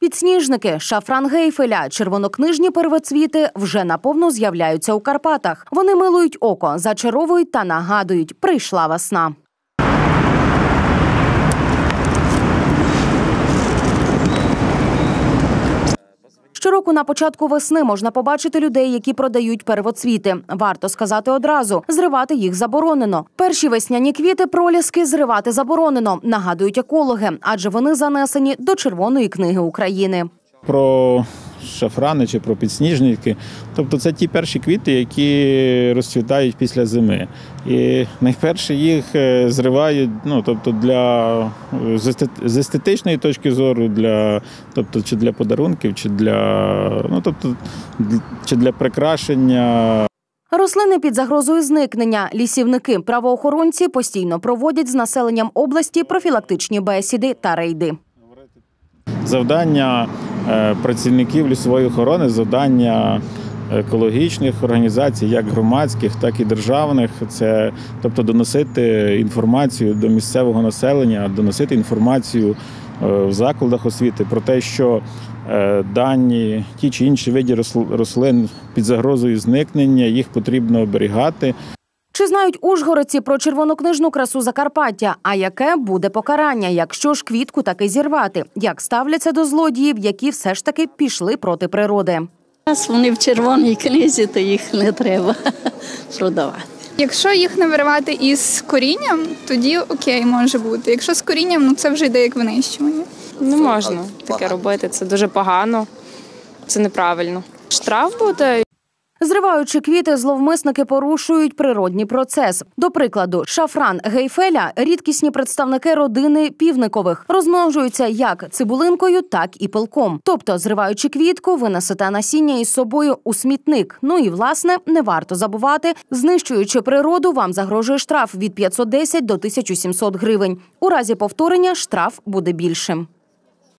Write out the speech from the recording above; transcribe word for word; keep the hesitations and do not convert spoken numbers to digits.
Підсніжники, шафран Гейфеля, червонокнижні первоцвіти вже наповну з'являються у Карпатах. Вони милують око, зачаровують та нагадують – прийшла весна. Щороку на початку весни можна побачити людей, які продають первоцвіти. Варто сказати одразу – зривати їх заборонено. Перші весняні квіти проліски зривати заборонено, нагадують екологи, адже вони занесені до Червоної книги України. Про шафрани чи про підсніжники. Тобто це ті перші квіти, які розцвітають після зими. І найперше їх зривають, ну, тобто для, з естетичної точки зору, для, тобто, чи для подарунків, чи для, ну, тобто, чи для прикрашення. Рослини під загрозою зникнення. Лісівники, правоохоронці постійно проводять з населенням області профілактичні бесіди та рейди. Завдання працівників лісової охорони, завдання екологічних організацій, як громадських, так і державних, це, тобто, доносити інформацію до місцевого населення, доносити інформацію в закладах освіти про те, що дані, ті чи інші види рослин під загрозою зникнення, їх потрібно оберігати. Чи знають ужгородці про червонокнижну красу Закарпаття? А яке буде покарання, якщо ж квітку таки зірвати? Як ставляться до злодіїв, які все ж таки пішли проти природи? Раз вони в червоній книзі, то їх не треба продавати. Якщо їх не виривати із корінням, тоді окей, може бути. Якщо з корінням, ну це вже йде як винищування. Не можна таке робити, це дуже погано, це неправильно. Штраф буде. Зриваючи квіти, зловмисники порушують природній процес. До прикладу, шафран Гейфеля – рідкісні представники родини півникових. Розмножуються як цибулинкою, так і пилком. Тобто, зриваючи квітку, ви несете насіння із собою у смітник. Ну і, власне, не варто забувати, знищуючи природу, вам загрожує штраф від п'ятсот десять до тисячі сімсот гривень. У разі повторення штраф буде більшим.